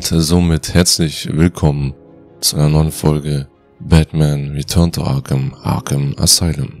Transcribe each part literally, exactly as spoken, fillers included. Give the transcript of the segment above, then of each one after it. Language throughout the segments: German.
Und somit herzlich willkommen zu einer neuen Folge Batman Return to Arkham, Arkham Asylum.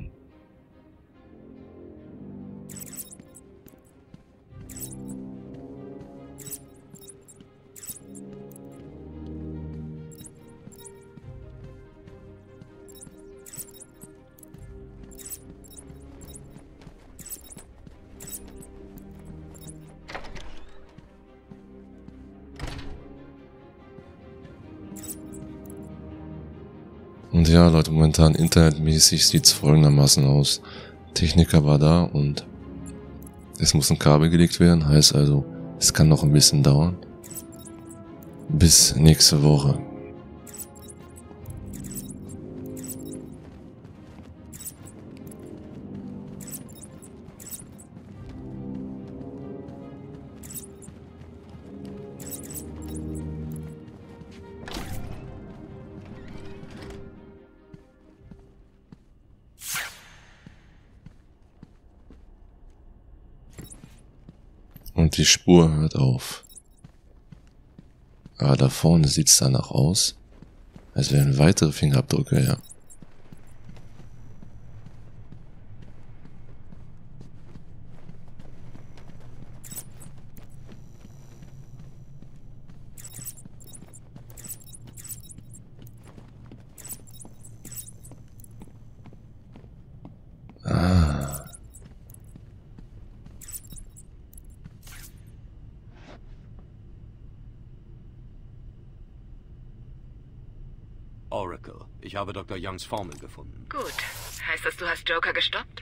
Und ja, Leute, momentan internetmäßig sieht's folgendermaßen aus. Techniker war da und es muss ein Kabel gelegt werden, heißt also, es kann noch ein bisschen dauern. Bis nächste Woche. Und die Spur hört auf. Aber da vorne sieht's danach aus, als wären weitere Fingerabdrücke her. Ah. Oracle, ich habe Doktor Youngs Formel gefunden. Gut. Heißt das, du hast Joker gestoppt?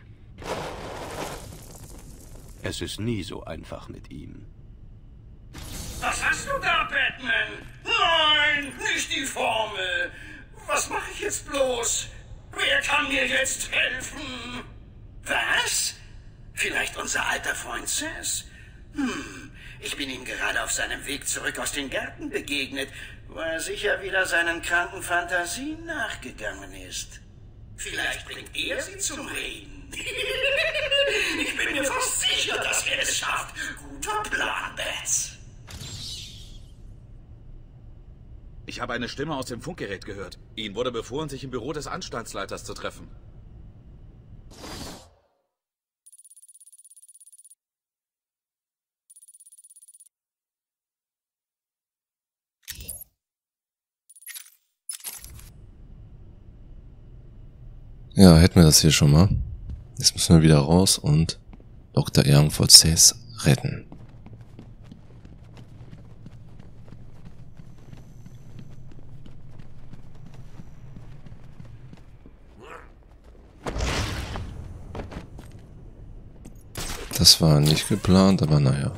Es ist nie so einfach mit ihm. Was hast du da, Batman? Nein, nicht die Formel. Was mache ich jetzt bloß? Wer kann mir jetzt helfen? Was? Vielleicht unser alter Freund Seth? Hm, ich bin ihm gerade auf seinem Weg zurück aus den Gärten begegnet, wo er sicher wieder seinen kranken Fantasien nachgegangen ist. Vielleicht bringt er sie zum Reden. Ich bin mir fast sicher, dass er es schafft. Guter Plan, Bats. Ich habe eine Stimme aus dem Funkgerät gehört. Ihnen wurde befohlen, sich im Büro des Anstaltsleiters zu treffen. Ja, hätten wir das hier schon mal. Jetzt müssen wir wieder raus und Doktor Young vor Seth retten. Das war nicht geplant, aber naja.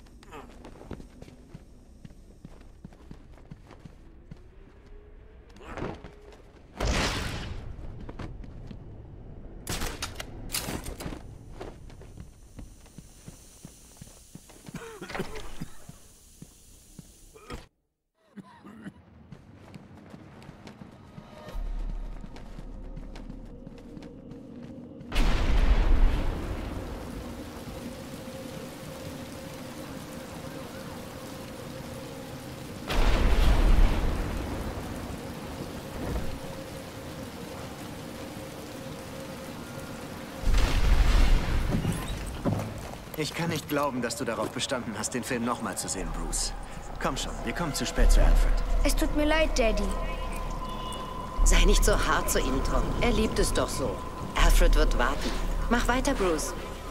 Ich kann nicht glauben, dass du darauf bestanden hast, den Film nochmal zu sehen, Bruce. Komm schon, wir kommen zu spät zu Alfred. Es tut mir leid, Daddy. Sei nicht so hart zu ihm, Tom. Er liebt es doch so. Alfred wird warten. Mach weiter, Bruce.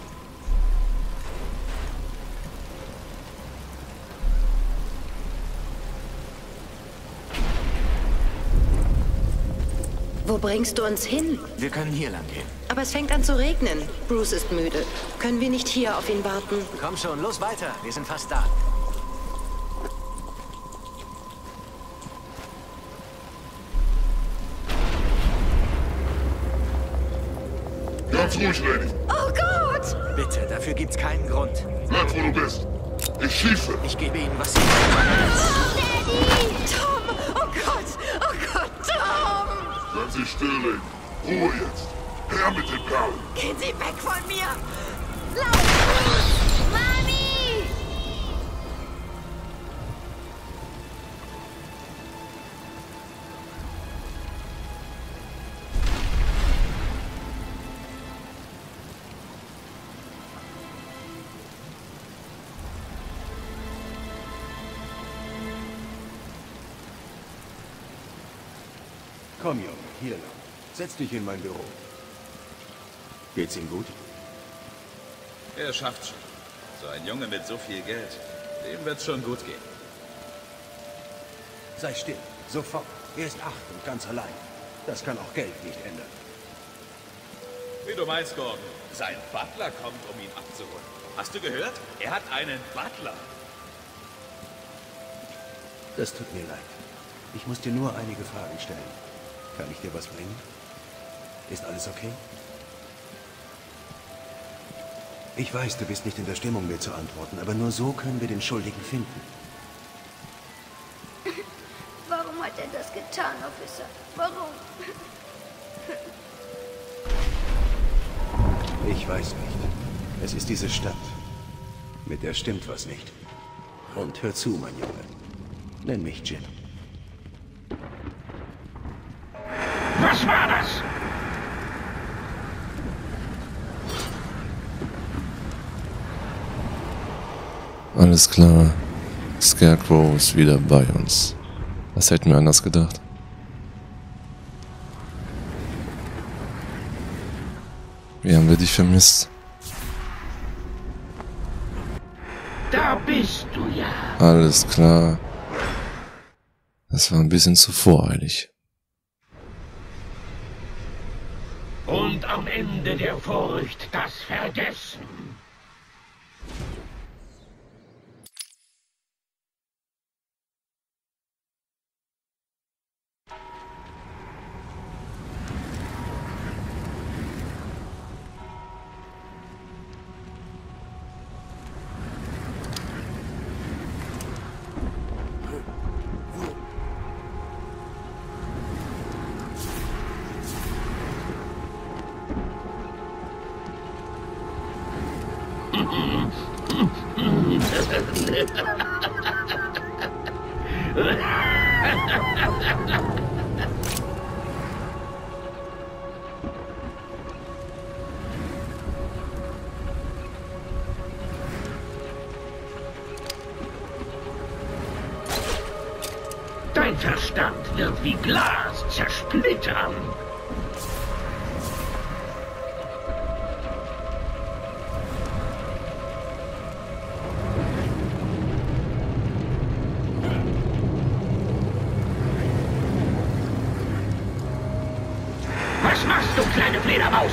Wo bringst du uns hin? Wir können hier lang gehen. Aber es fängt an zu regnen. Bruce ist müde. Können wir nicht hier auf ihn warten? Komm schon, los weiter. Wir sind fast da. Ganz ruhig, Lady. Oh Gott! Bitte, dafür gibt's keinen Grund. Bleib, wo du bist. Ich schieße. Ich gebe Ihnen, was Sie... Daddy! Tom! Oh Gott! Oh Gott, Tom! Bleiben Sie still, Lady. Ruhe jetzt. Her mit den Perlen. Gehen Sie weg von mir! Lauf! Mami! Komm, Junge, hier lang. Setz dich in mein Büro. Geht's ihm gut? Er schafft's schon. So ein Junge mit so viel Geld, dem wird's schon gut gehen. Sei still, sofort. Er ist acht und ganz allein. Das kann auch Geld nicht ändern. Wie du meinst, Gordon. Sein Butler kommt, um ihn abzuholen. Hast du gehört? Er hat einen Butler. Das tut mir leid. Ich muss dir nur einige Fragen stellen. Kann ich dir was bringen? Ist alles okay? Ich weiß, du bist nicht in der Stimmung, mir zu antworten, aber nur so können wir den Schuldigen finden. Warum hat er das getan, Officer? Warum? Ich weiß nicht. Es ist diese Stadt. Mit der stimmt was nicht. Und hör zu, mein Junge. Nenn mich Jim. Was war das? Alles klar. Scarecrow ist wieder bei uns. Was hätten wir anders gedacht? Wie haben wir dich vermisst? Da bist du ja. Alles klar. Das war ein bisschen zu voreilig. Und am Ende der Furcht das Vergessen. Dein Verstand wird wie Glas zersplittern. Was machst du, kleine Fledermaus?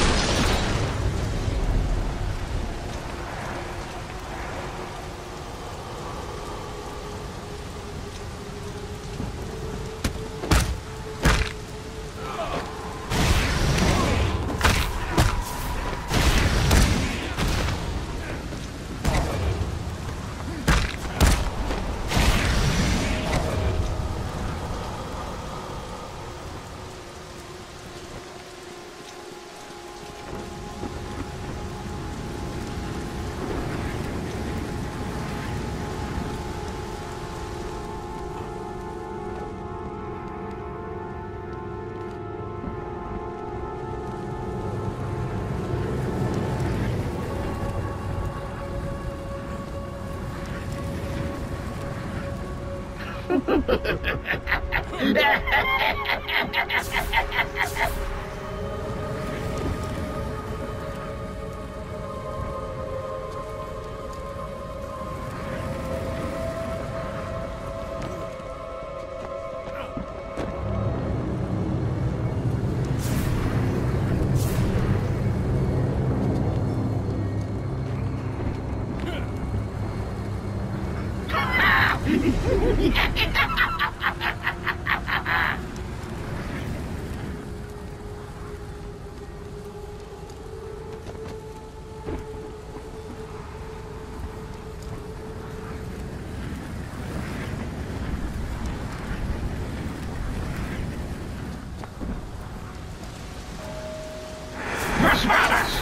Was war das?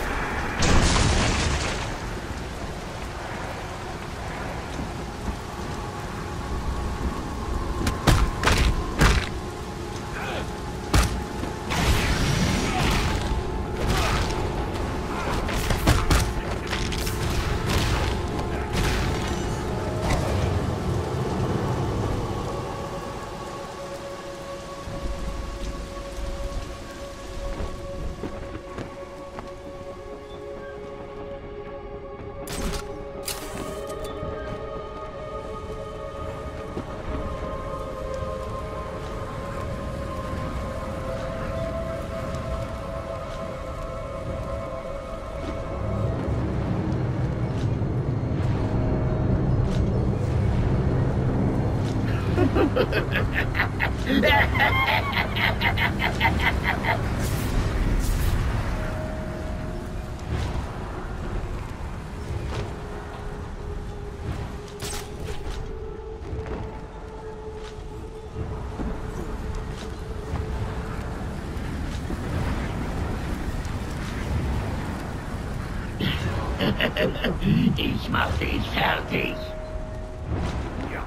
Ich mach dich fertig. Ja.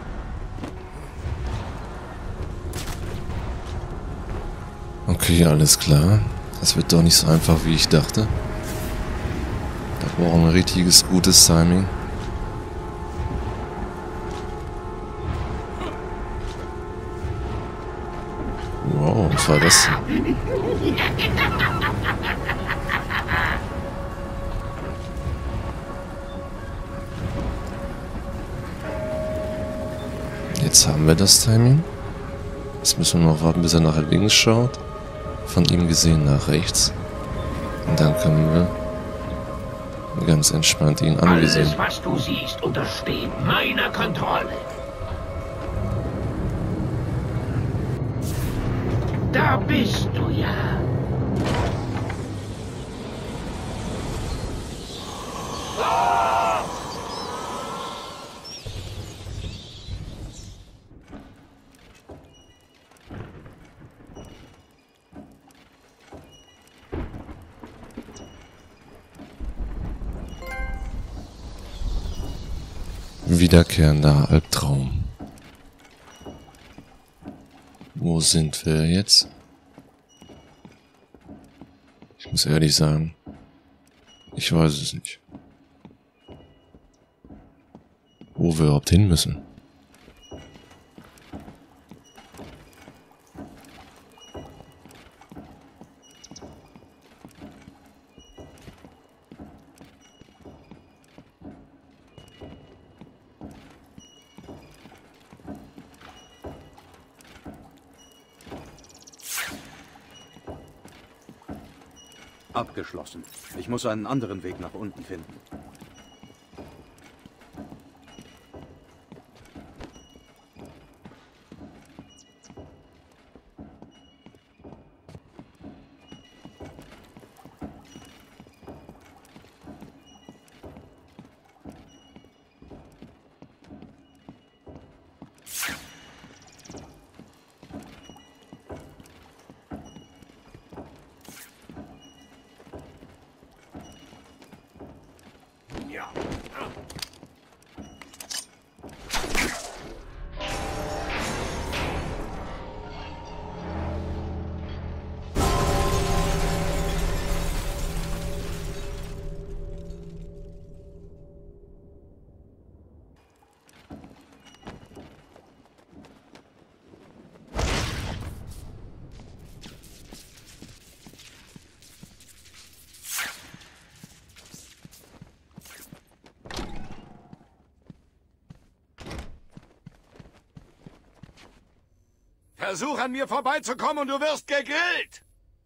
Okay, alles klar. Das wird doch nicht so einfach, wie ich dachte. Da brauchen wir ein richtiges, gutes Timing. Wow, was war das denn? Jetzt haben wir das Timing. Jetzt müssen wir noch warten, bis er nach links schaut. Von ihm gesehen nach rechts. Und dann können wir ganz entspannt ihn anvisieren. Alles, was du siehst, untersteht meiner Kontrolle. Da bist du ja. Wiederkehrender Albtraum. Wo sind wir jetzt? Ich muss ehrlich sagen, ich weiß es nicht. Wo wir überhaupt hin müssen. Abgeschlossen. Ich muss einen anderen Weg nach unten finden. Versuch an mir vorbeizukommen und du wirst gegrillt!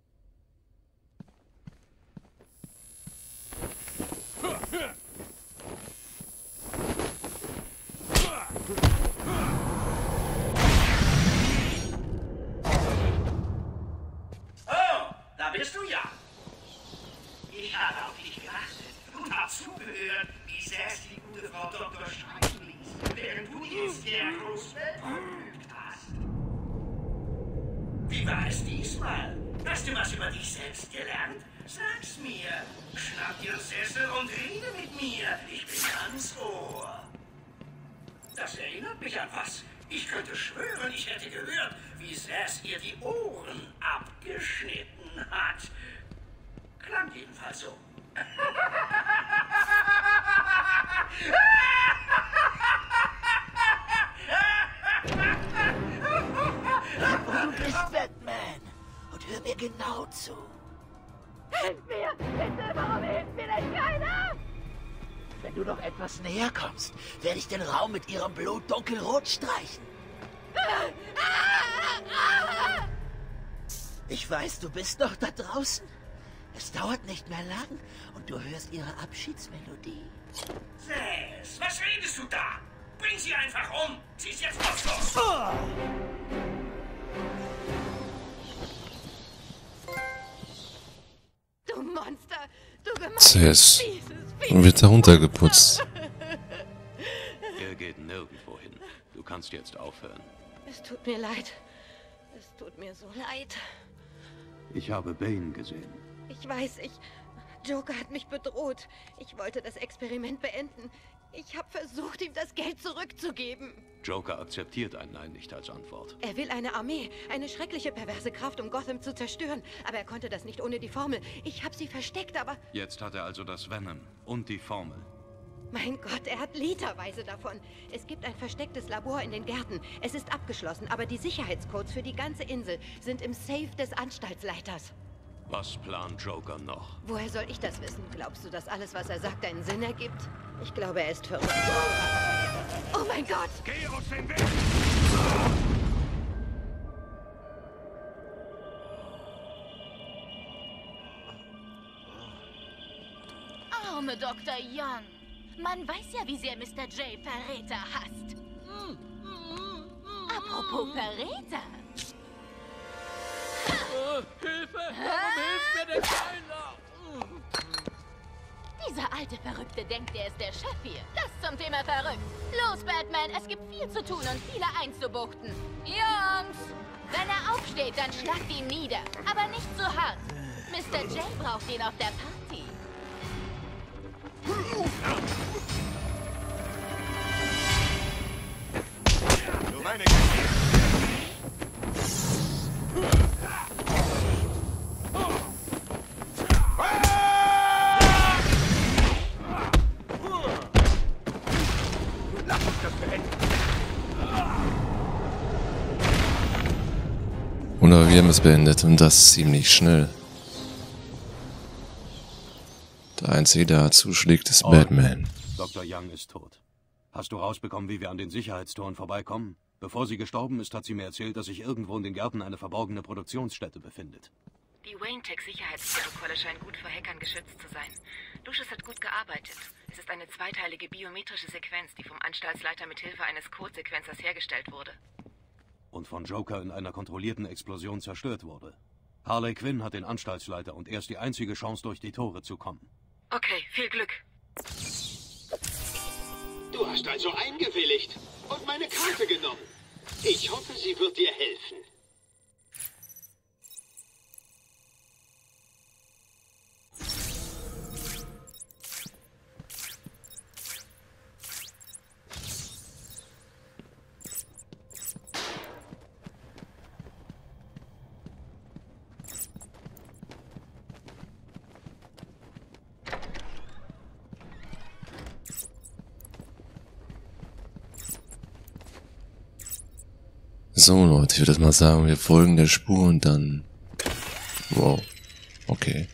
Oh, da bist du ja. Ich habe auf dich geachtet und hab zugehört, wie sehr es die gute Frau Doktor schreiben ließ, während du die Scarecrows verprügelt hast. Wie war es diesmal? Hast du was über dich selbst gelernt? Sag's mir. Schnapp dir einen Sessel und rede mit mir. Ich bin ganz Ohr. Das erinnert mich an was. Ich könnte schwören, ich hätte gehört, wie Sass ihr die Ohren abgeschnitten hat. Klang jedenfalls so. Du bist Batman. Und hör mir genau zu. Hilf mir! Bitte, warum hilft mir denn keiner? Wenn du noch etwas näher kommst, werde ich den Raum mit ihrem Blut dunkelrot streichen. Ich weiß, du bist noch da draußen. Es dauert nicht mehr lang und du hörst ihre Abschiedsmelodie. Sass, was redest du da? Bring sie einfach um! Sie ist jetzt nutzlos! Du Monster! Du gemeines Zuerst Fieses, wird er runtergeputzt. Er geht nirgendwo hin. Du kannst jetzt aufhören. Es tut mir leid. Es tut mir so leid. Ich habe Bane gesehen. Ich weiß, ich... Joker hat mich bedroht. Ich wollte das Experiment beenden. Ich habe versucht, ihm das Geld zurückzugeben. Joker akzeptiert ein Nein nicht als Antwort. Er will eine Armee, eine schreckliche, perverse Kraft, um Gotham zu zerstören. Aber er konnte das nicht ohne die Formel. Ich habe sie versteckt, aber... Jetzt hat er also das Venom und die Formel. Mein Gott, er hat literweise davon. Es gibt ein verstecktes Labor in den Gärten. Es ist abgeschlossen, aber die Sicherheitscodes für die ganze Insel sind im Safe des Anstaltsleiters. Was plant Joker noch? Woher soll ich das wissen? Glaubst du, dass alles, was er sagt, einen Sinn ergibt? Ich glaube, er ist verrückt. Oh mein Gott! Geh aus dem Weg! Arme Doktor Young. Man weiß ja, wie sehr Mister J Verräter hasst. Apropos Verräter. Oh, Hilfe! Warum hilft mir denn keiner? Dieser alte Verrückte denkt, er ist der Chef hier. Das zum Thema verrückt. Los, Batman, es gibt viel zu tun und viele einzubuchten. Jungs! Wenn er aufsteht, dann schlagt ihn nieder. Aber nicht so hart. Mister J braucht ihn auf der Party. Du meine Lass uns das beenden. Oder wir haben es beendet und das ziemlich schnell. Der Einzige, der zuschlägt, ist Batman. Doktor Young ist tot. Hast du rausbekommen, wie wir an den Sicherheitstoren vorbeikommen? Bevor sie gestorben ist, hat sie mir erzählt, dass sich irgendwo in den Gärten eine verborgene Produktionsstätte befindet. Die Wayne-Tech-Sicherheitsprotokolle scheinen gut vor Hackern geschützt zu sein. Lucius hat gut gearbeitet. Es ist eine zweiteilige biometrische Sequenz, die vom Anstaltsleiter mit Hilfe eines Codesequenzers hergestellt wurde. Und von Joker in einer kontrollierten Explosion zerstört wurde. Harley Quinn hat den Anstaltsleiter und er ist die einzige Chance, durch die Tore zu kommen. Okay, viel Glück. Du hast also eingewilligt und meine Karte genommen. Ich hoffe, sie wird dir helfen. So Leute, ich würde jetzt mal sagen, wir folgen der Spur und dann... Wow. Okay.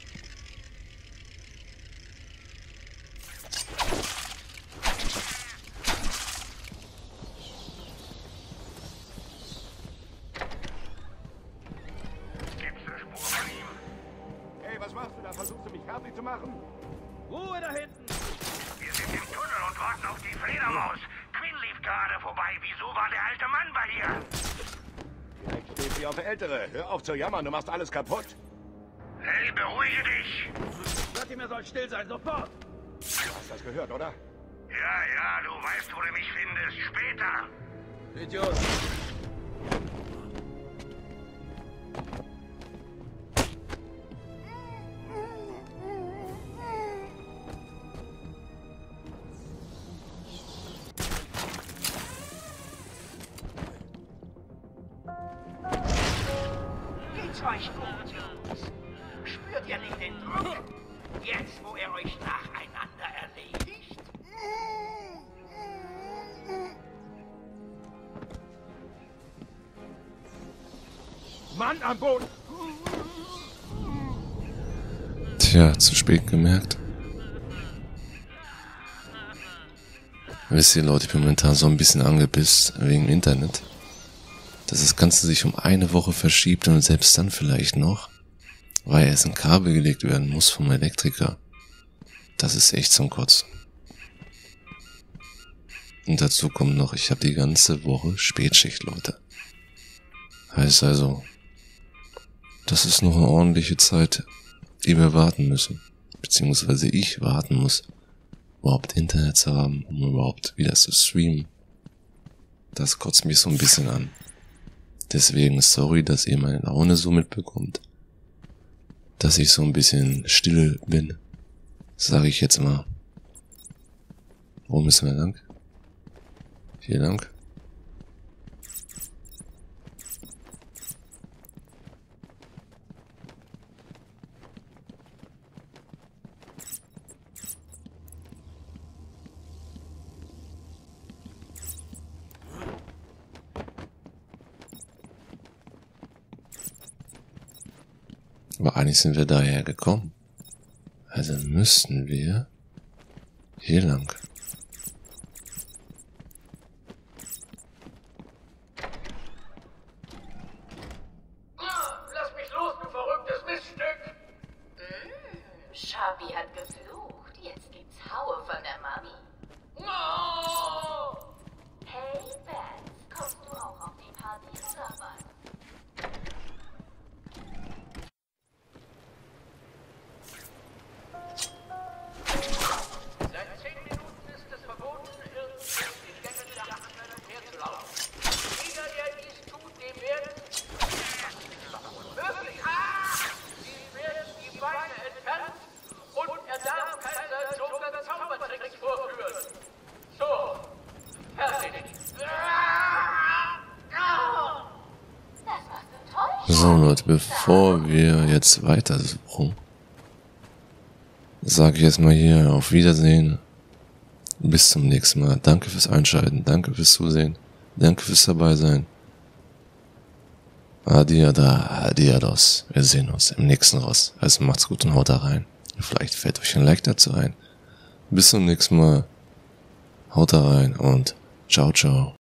Gibt's eine Spur von ihm? Hey, was machst du da? Versuchst du mich fertig zu machen? Ruhe da hinten! Wir sind im Tunnel und warten auf die Fledermaus. Quinn lief gerade vorbei. Wieso war der alte Mann bei ihr? Vielleicht steht sie auf Ältere. Hör auf zu jammern, du machst alles kaputt. Hey, beruhige dich. Sag ihm, er soll still sein, sofort! Du hast das gehört, oder? Ja, ja, du weißt, wo du mich findest. Später. Idiot! Geht's euch gut, Jungs? Spürt ihr nicht den Druck? Jetzt, wo er euch nacheinander erledigt? Mann am Boden! Tja, zu spät gemerkt. Wisst ihr Leute, ich bin momentan so ein bisschen angepisst wegen dem Internet. Dass das Ganze sich um eine Woche verschiebt und selbst dann vielleicht noch, weil erst ein Kabel gelegt werden muss vom Elektriker. Das ist echt zum Kotzen. Und dazu kommt noch, ich habe die ganze Woche Spätschicht, Leute. Heißt also, das ist noch eine ordentliche Zeit, die wir warten müssen. Beziehungsweise ich warten muss, überhaupt Internet zu haben, um überhaupt wieder zu streamen. Das kotzt mich so ein bisschen an. Deswegen sorry, dass ihr meine Laune so mitbekommt. Dass ich so ein bisschen still bin. Sage ich jetzt mal. Wo müssen wir lang? Hier lang. Aber eigentlich sind wir daher gekommen. Also müssten wir hier lang. Lass mich los, du verrücktes Miststück! Mm, Sharpie hat geflucht. Jetzt gibt's Haue von der Mami. No! Hey, Bats, kommst du auch auf die Party oder was? So Leute, bevor wir jetzt weiter suchen, sage ich erstmal hier auf Wiedersehen. Bis zum nächsten Mal. Danke fürs Einschalten, danke fürs Zusehen, danke fürs Dabeisein. Adiada, adiados. Wir sehen uns im nächsten Ross. Also macht's gut und haut da rein. Vielleicht fällt euch ein Like dazu ein. Bis zum nächsten Mal. Haut da rein und ciao, ciao.